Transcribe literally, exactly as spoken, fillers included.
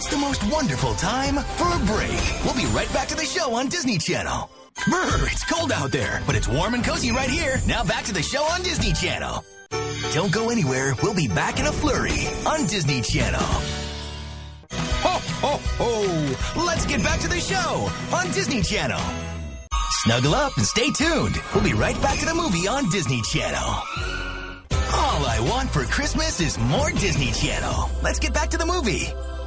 It's the most wonderful time for a break. We'll be right back to the show on Disney Channel. Brr, it's cold out there, but it's warm and cozy right here. Now back to the show on Disney Channel. Don't go anywhere. We'll be back in a flurry on Disney Channel. Ho, ho, ho! Let's get back to the show on Disney Channel. Snuggle up and stay tuned. We'll be right back to the movie on Disney Channel. All I want for Christmas is more Disney Channel. Let's get back to the movie.